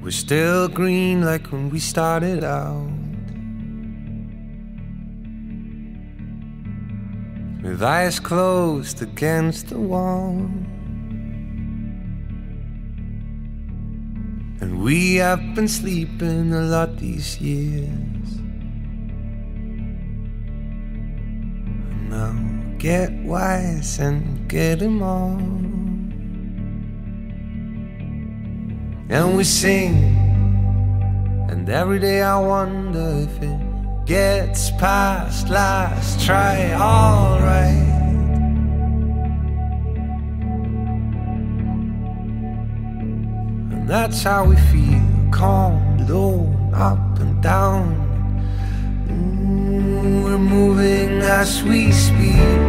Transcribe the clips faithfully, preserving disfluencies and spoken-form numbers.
we're still green like when we started out, with eyes closed against the wall. And we have been sleeping a lot these years. And now get wise and get 'em all. And we sing, and every day I wonder if it gets past last try, alright. And that's how we feel, calm, low, up and down. Mm, we're moving as we speak.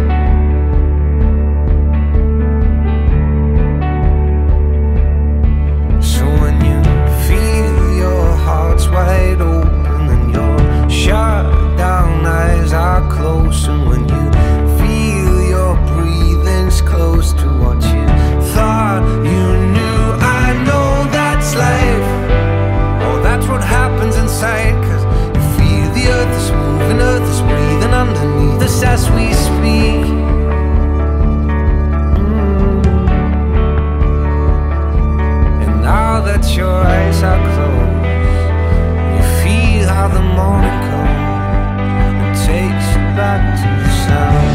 Wide open and your shut down eyes are close, and when you feel your breathing's close to what you thought you knew, I know that's life. Oh, that's what happens inside, 'cause you feel the earth is moving, earth is breathing underneath us as we speak. Mm. And now that your eyes are closed, how the morning comes and takes you back to the sound.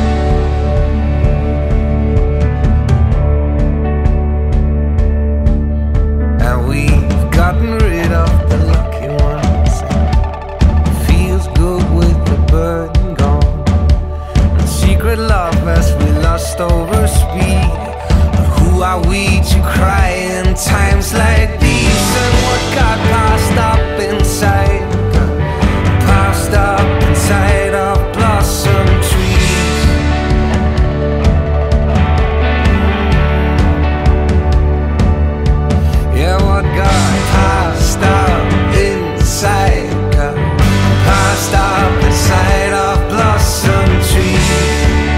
And we've gotten rid of the lucky ones. It feels good with the burden gone, and secret love as we lost over speed. But who are we to cry in times like these? And what got passed up inside, passed up inside of blossom trees. Yeah, what got passed up inside, got passed up inside of blossom trees.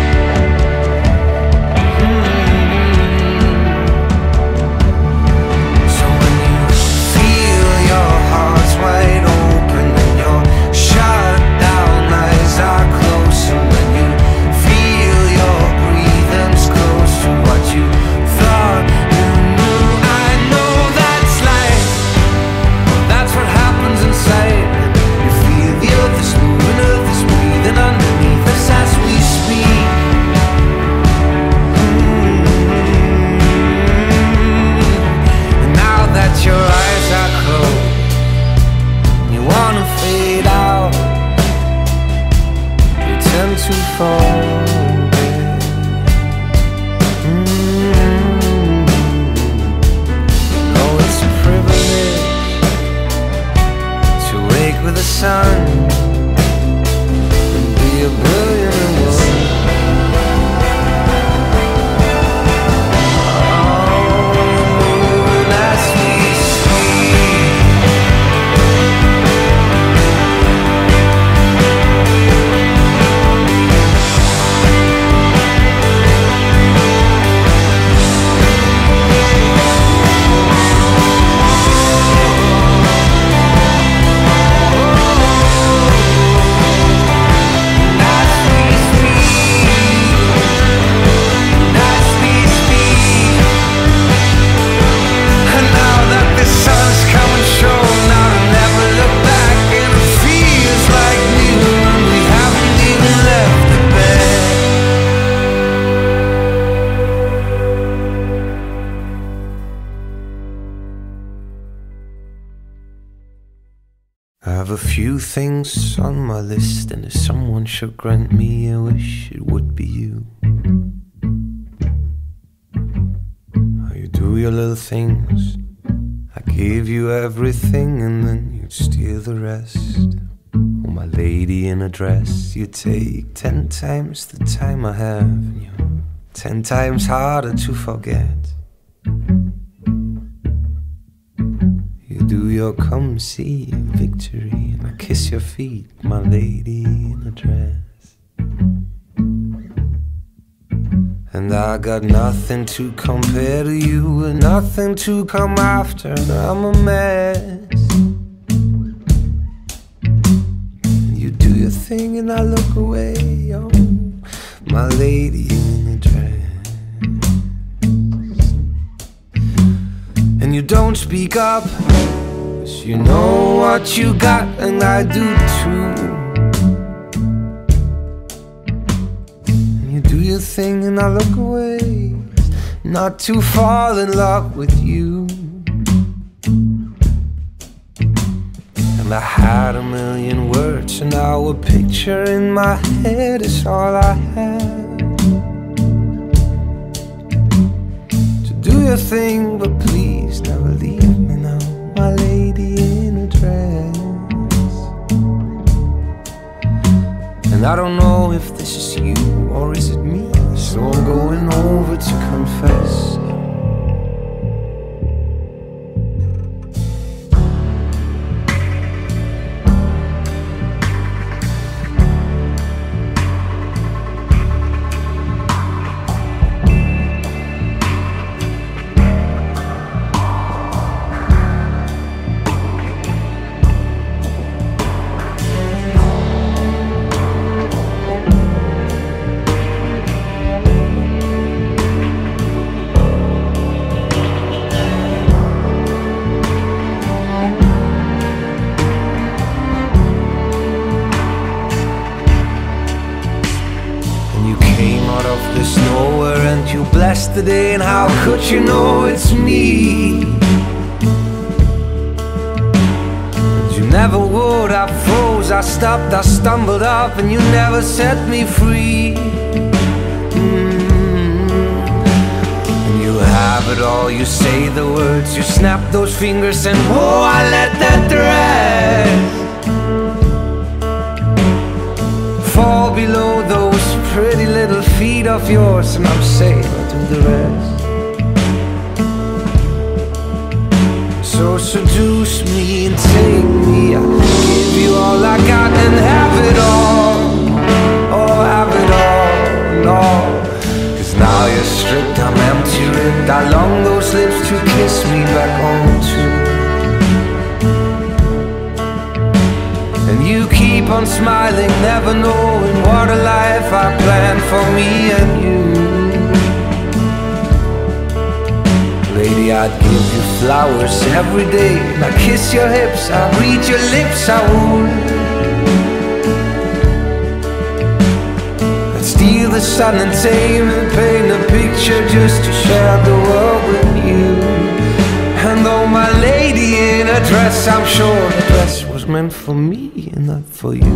Wide open and your shut down eyes are close, and when you feel your breathing's close to what you thought you knew, I know that's life. Well, that's what happens inside. You feel the earth is moving, earth is breathing underneath us as we speak. Mm-hmm. And now that your eyes are closed, you wanna fade out, you tend to forget. Mm-hmm. Oh, it's a privilege to wake with the sun and be a billionaire woman. I have a few things on my list, and if someone should grant me a wish, it would be you. How you do your little things, I gave you everything and then you'd steal the rest. Oh, my lady in a dress, you take ten times the time I have, and you're ten times harder to forget. Do your come see victory, and I kiss your feet, my lady in a dress. And I got nothing to compare to you, and nothing to come after, and I'm a mess. You do your thing and I look away, oh, my lady in a dress. And you don't speak up, 'cause you know what you got, and I do too. Do your thing and I look away, not to fall in love with you. And I had a million words, and now a picture in my head is all I have. So do your thing, but please never leave me now, my lady in a dress. And I don't know if this is you or is it me, so I'm going over to confess. This nowhere and you blessed the day, and how could you know it's me? And you never would, I froze, I stopped, I stumbled up, and you never set me free. Mm-hmm. And you have it all, you say the words, you snap those fingers, and oh, I let that dress fall below those pretty little feet of yours, and I'm saying I'll do the rest. So seduce me and take me, I'll give you all I got and have it all. Oh, have it all, no. 'Cause now you're stripped, I'm empty ripped, I long those lips to kiss me back on too. And you keep on smiling, never knowing what a life I planned for me and you. Lady, I'd give you flowers every day, and I'd kiss your hips, I'd read your lips, I would. I'd steal the sun and tame and paint a picture just to share the world with you. And though my lady in a dress, I'm sure the dress was meant for me and not for you.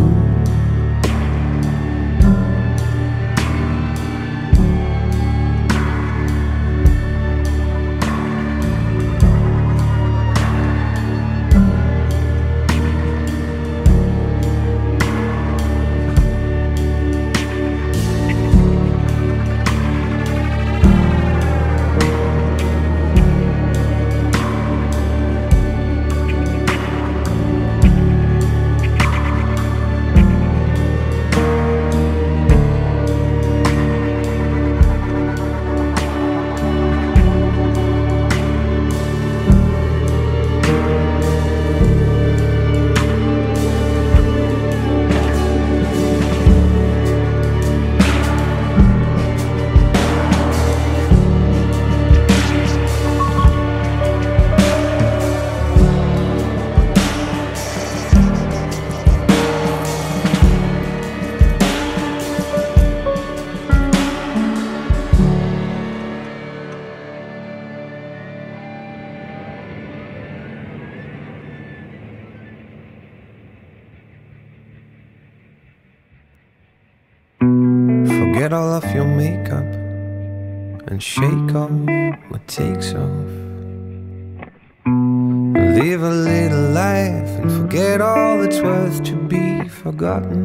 Get all of your makeup and shake off what takes off. Live a little life and forget all that's worth to be forgotten.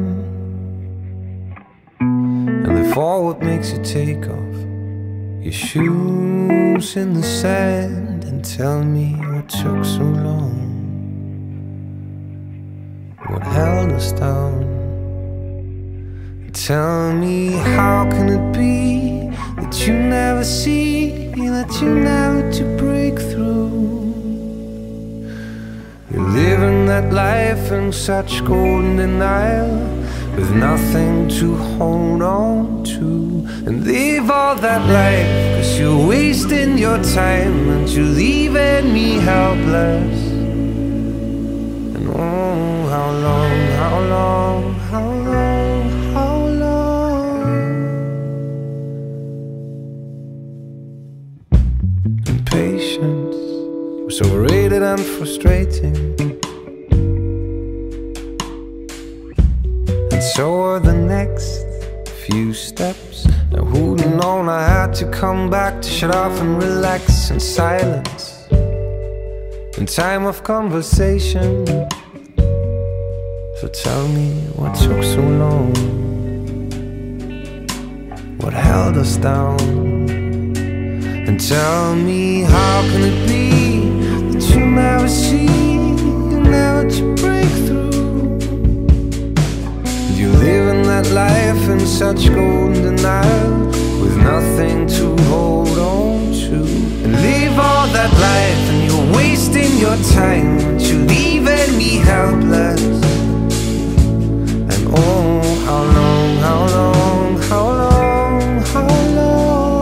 And live for what makes you take off your shoes in the sand and tell me what took so long, what held us down. Tell me, how can it be that you never see, that you never to break through. You're living that life in such golden denial, with nothing to hold on to. And leave all that life, cause you're wasting your time, and you're leaving me helpless. And oh, how long, how long, how long, how long? Impatience was overrated and frustrating, and so are the next few steps. Now who'd have known I had to come back to shut off and relax in silence, in time of conversation. So tell me what took so long, what held us down, and tell me how can it be that you never see, you never to break through. You live in that life in such golden denial, with nothing to hold on to. And leave all that life, and you're wasting your time, and you're leaving me helpless. And oh, how long, how long, how long, how long?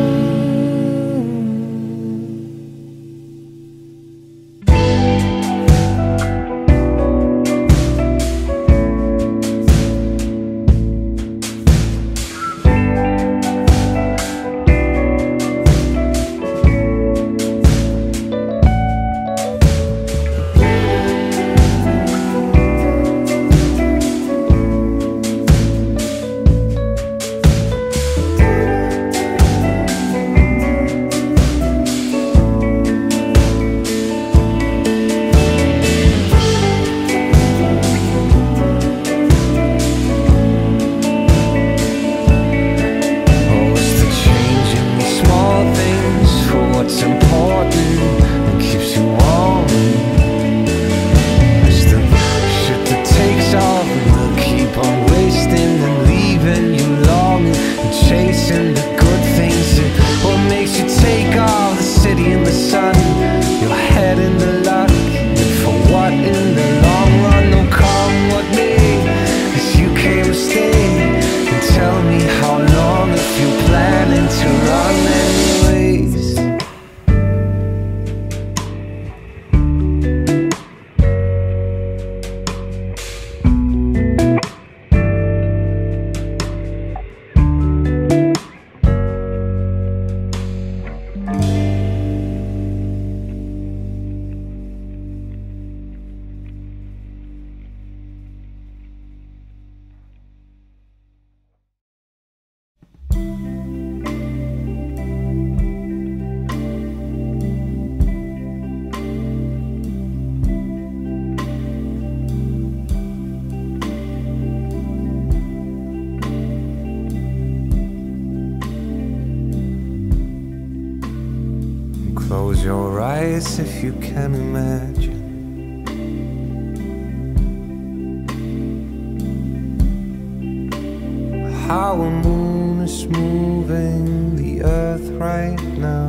Close your eyes if you can imagine how a moon is moving the earth right now.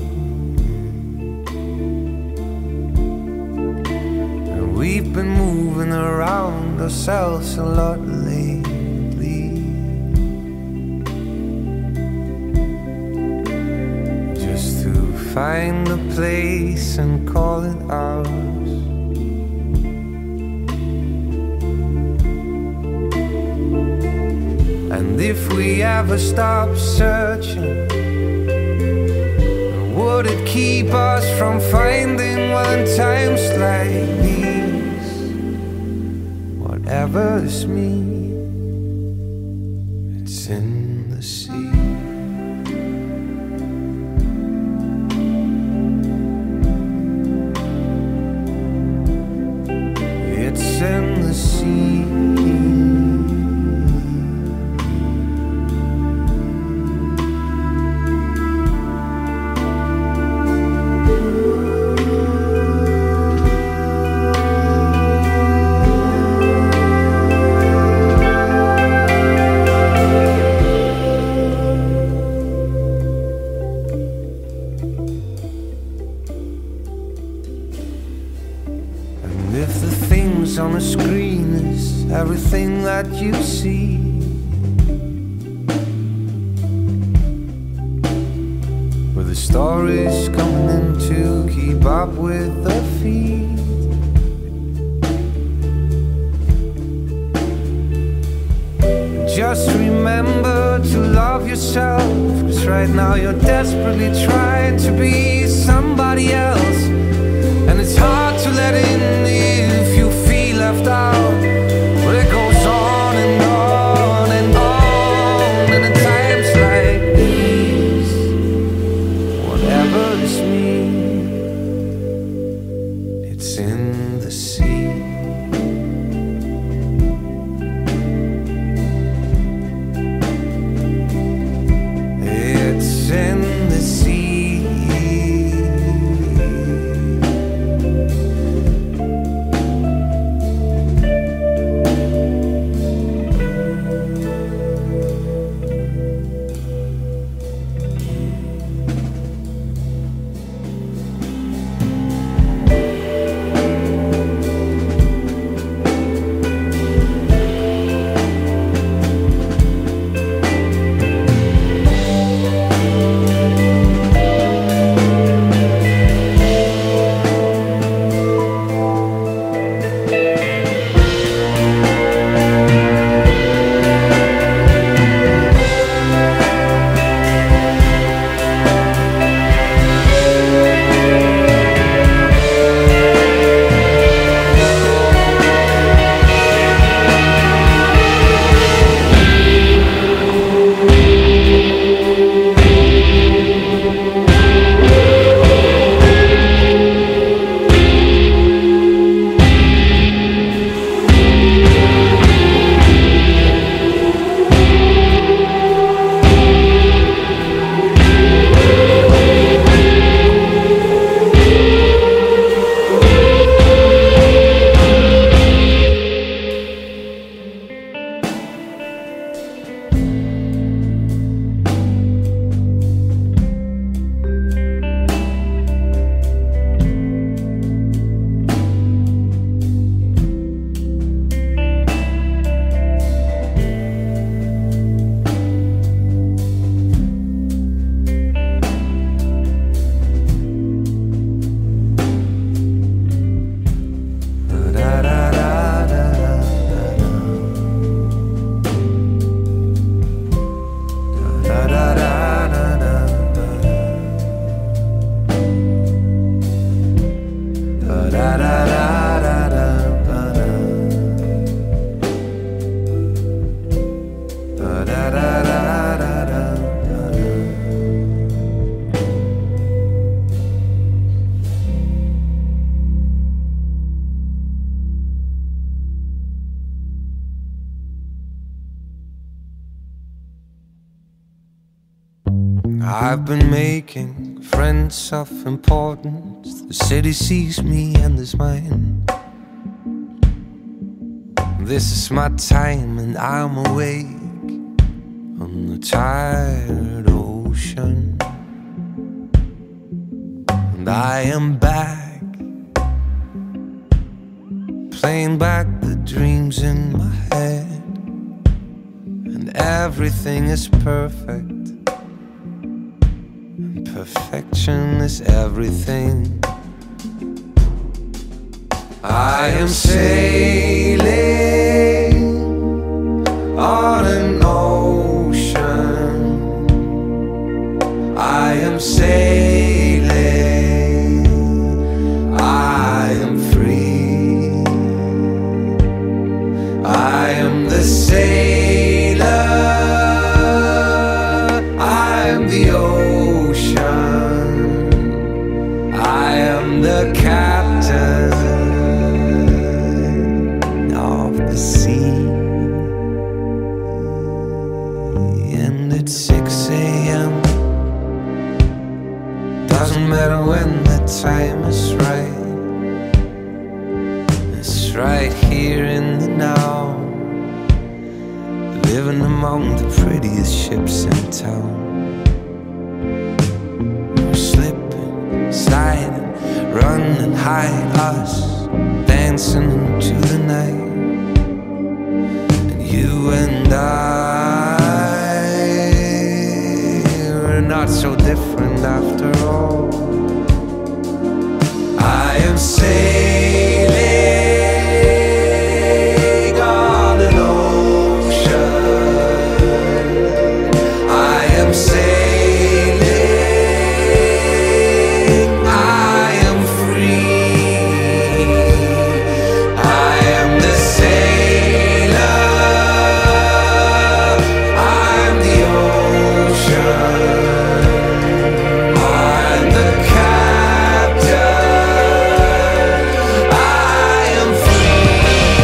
And we've been moving around ourselves a lot lately, find a place and call it ours. And if we ever stop searching, would it keep us from finding one in times like these? Whatever is me, it's in the sea. In the sea. stories coming in to keep up with the feed. Just remember to love yourself, 'cause right now you're desperately trying to be somebody else. And it's hard to let in if you feel left out. But it goes on and on and on. And at times like these, whatever this means, it's in the sea. It's in the sea. I've been making friends of importance. The city sees me and is mine. This is my time and I'm awake on the tired ocean. And I am back, playing back the dreams in my head. And everything is perfect. Perfection is everything. I am sailing on an ocean. I am sailing. I am free. I am the sailor. I am the ocean. I am the captain of the sea. And it's six A M Doesn't matter when the time is right. It's right here in the now, living among the prettiest ships in town. Sliding, run and hide us, dancing into the night. And you and I are not not so different after all. I am sailing on an ocean. I am sailing, I am free. I am the sailor, I'm the ocean. I'm the captain, I am free.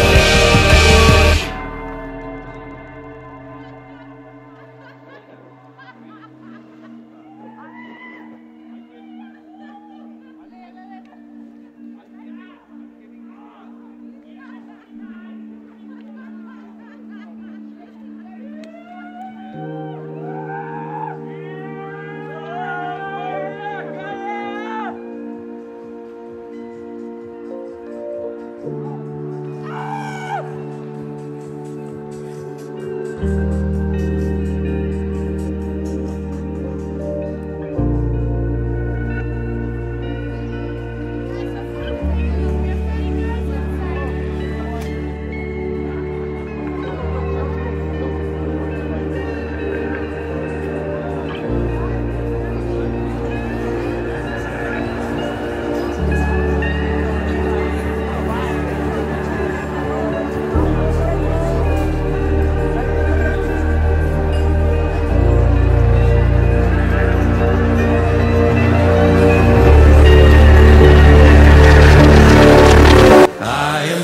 I am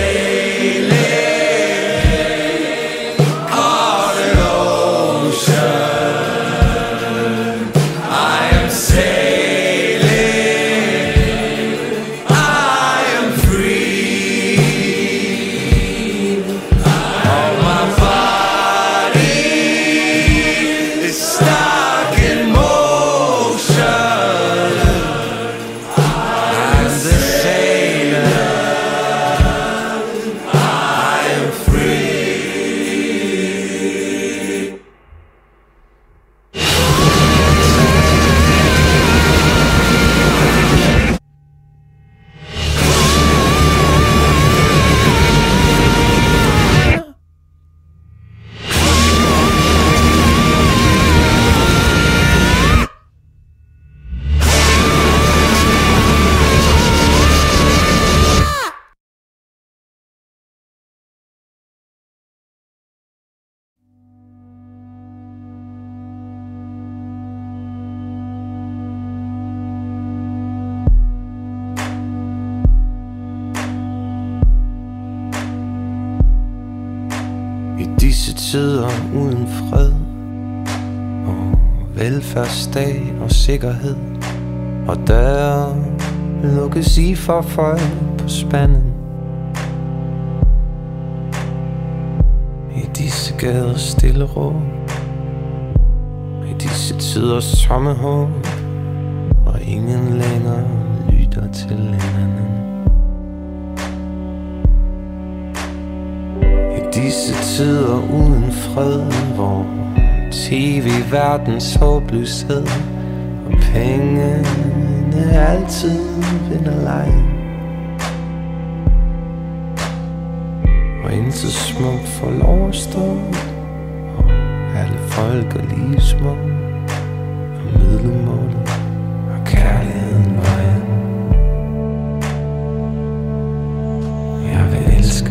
sailing on an ocean. I am sailing, I am free. All my body is stuck in motion. I'm the sailor, I am free. I disse tider uden fred og velfærdsstat og sikkerhed, og døre lukkes i for folk på spanden. I disse gader stille ro, i disse tiders tomme håb, og ingen længere lytter til hinanden. Disse tider uden fred, hvor tv-verdens håbløshed og pengene altid vinder lejen, og intet smukt får lov at stå, og alle folk er lige små, og middelmålet og kærligheden vejen. Jeg vil elske,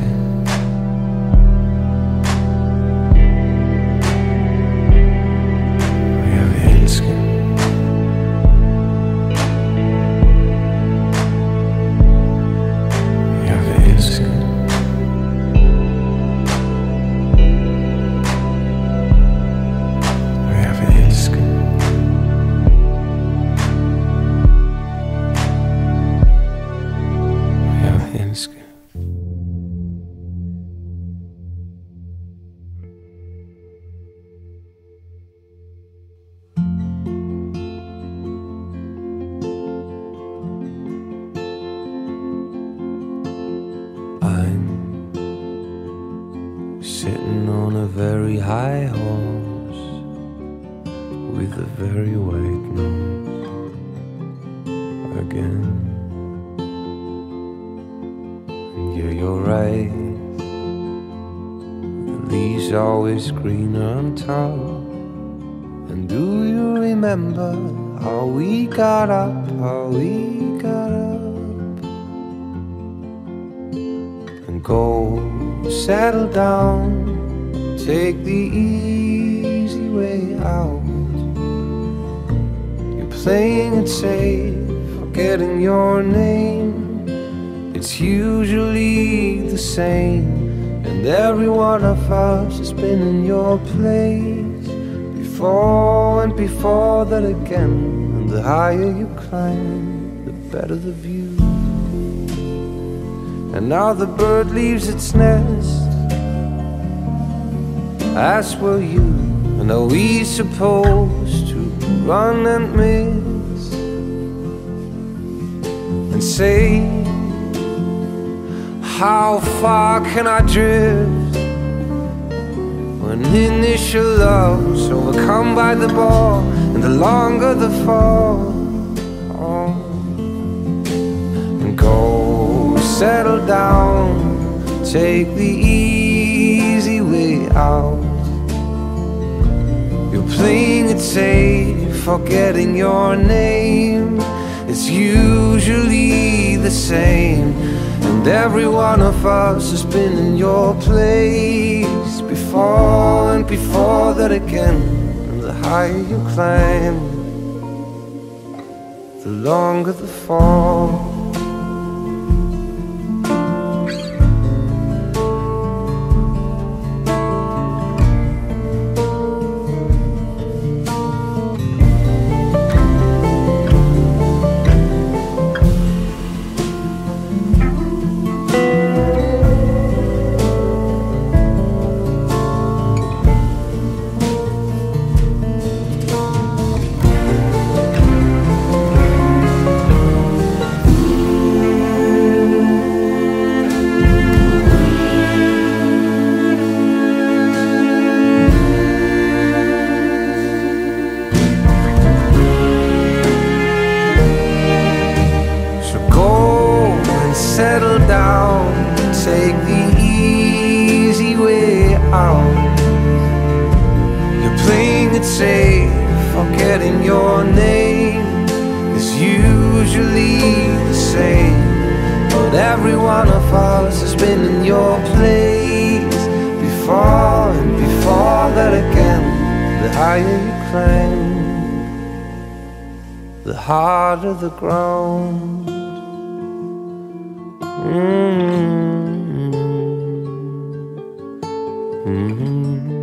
sitting on a very high horse, with a very white nose again. And yeah, you're right, the leaves always greener on top. And do you remember how we got up, how we got up? And go settle down, take the easy way out. You're playing it safe, forgetting your name. It's usually the same, and every one of us has been in your place before, and before that again. And the higher you climb, the better the view. And now the bird leaves its nest, as will you. And are we supposed to run and miss and say, how far can I drift when initial love's overcome by the ball, and the longer the fall? Oh. And go settle down, take the easy way out. You're playing it safe, forgetting your name. It's usually the same, and every one of us has been in your place before, and before that again. And the higher you climb, the longer the fall. Settle down, take the easy way out. You're playing it safe, forgetting your name. It's usually the same, but every one of us has been in your place before, and before that again. The higher you climb, the harder the ground. Mm-hmm. Mm-hmm.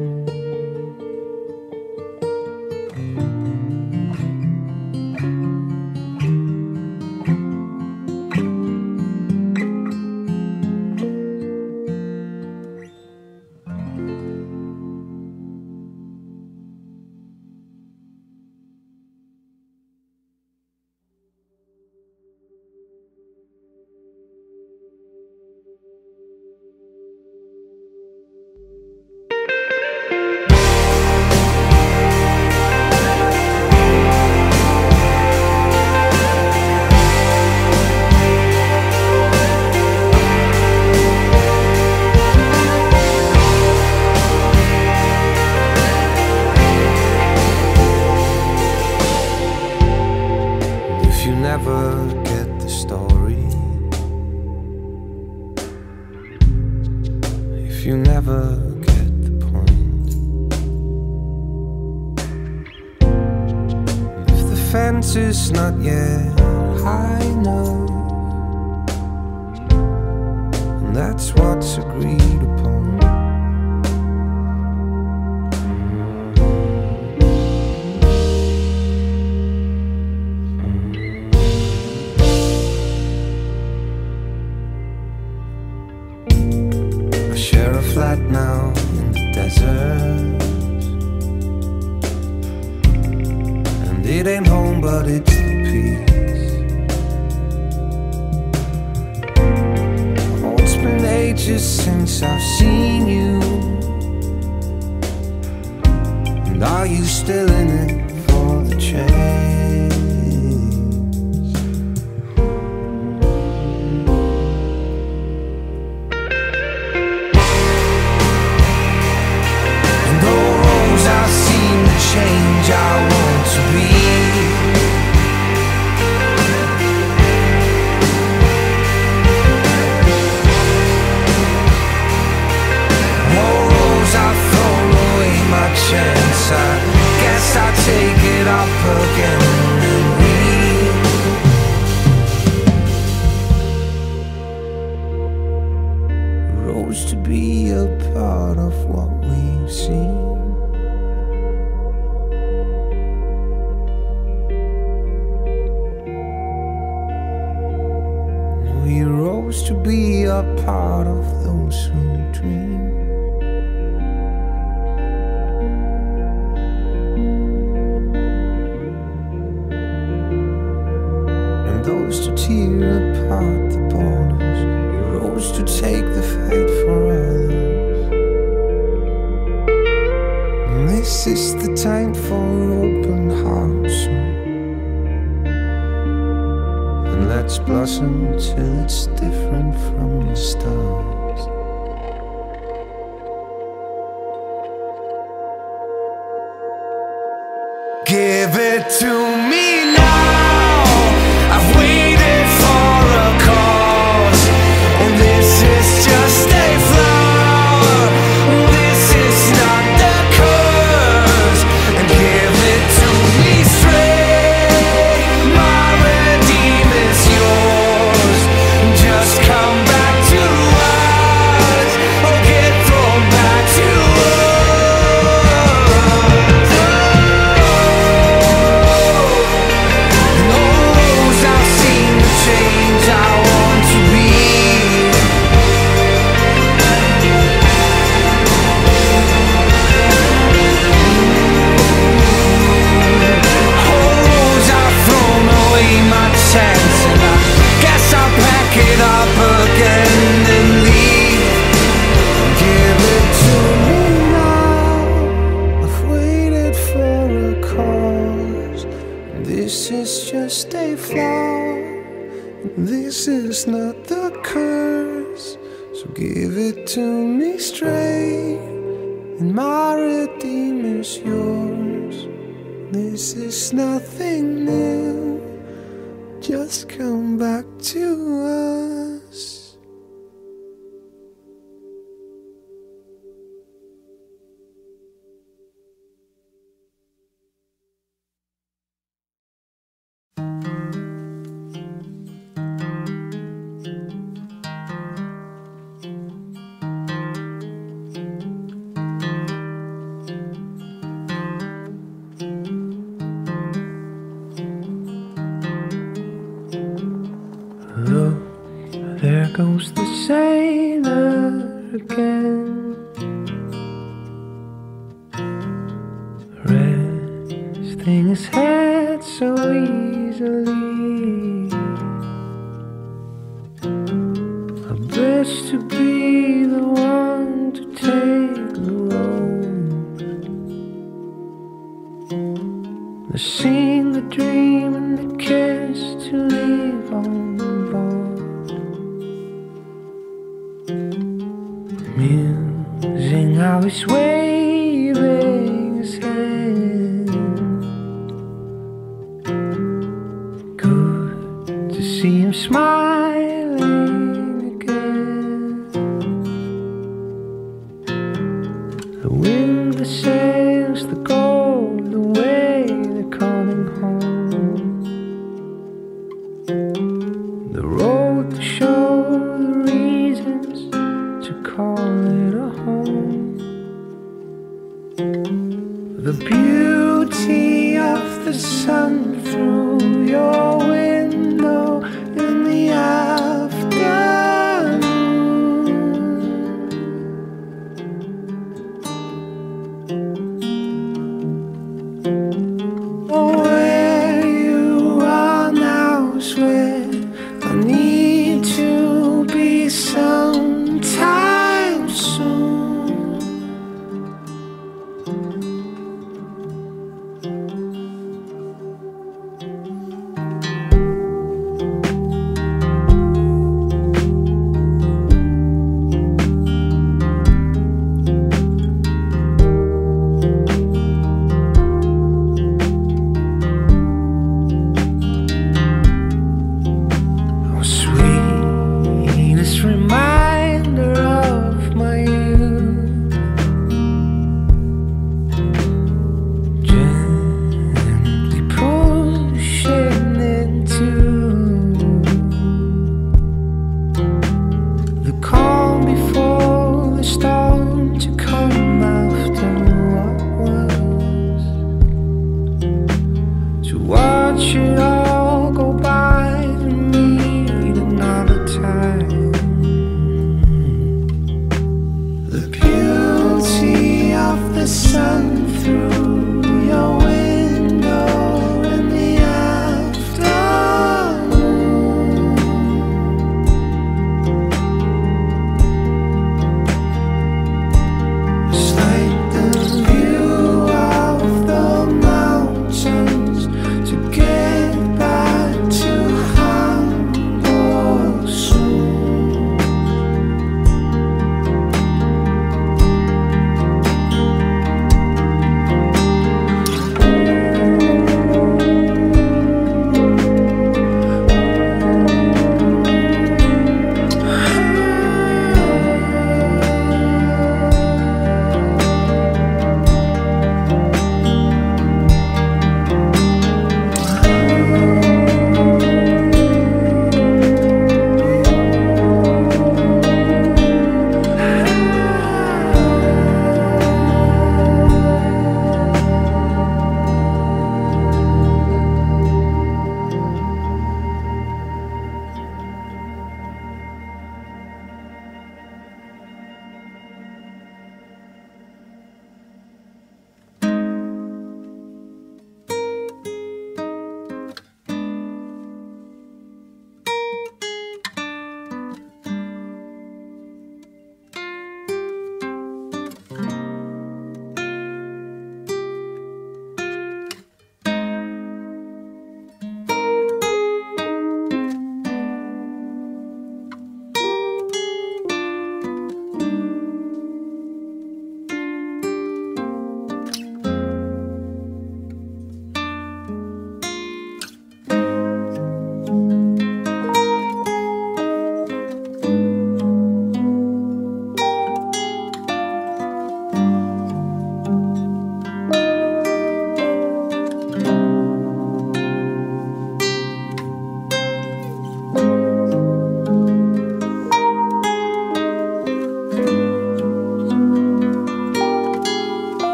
Never get the story, if you never get the point, if the fence is not yet high enough, and that's what's agreed upon. Share a flat now in the desert, and it ain't home but it's the peace. Oh, it's been ages since I've seen you, and are you still in it the chains. And though roads I seem to change, I want to be my chance. I guess I'll take it up again and we rose to be a part of what we've seen. We rose to be a part of those who dream. Rose to tear apart the borders. We rose to take the fight for others. And this is the time for open hearts. And let's blossom till it's different from the stars. Give it to me now. I've waited for a cause, and this is just a flower. This is not the curse. And give it to me straight. My redeem is yours. Just come back to us, or get thrown back to us. Change I want to be. Holes I've thrown away my chance, and I guess I'll pack it up again and leave. Give it to me now. I've waited for a cause. This is just a flaw. This is not the curse, so give it to me straight, and my redeemer's yours. This is nothing new, just come back to us. Look, there goes the sailor again, resting his head so easily. I best to be the one to take the road, the scene, the dream, and the kiss to leave on. Musing how he's waving his hand. Good to see him smiling again. The wind that sails the gold away, they're coming home. The road to show the reasons to call it a home. The beauty of the sun through your window in the afternoon. Oh, where you are now is where I need to be sometime soon. to watch it all go by, to meet another time. The beauty of the sun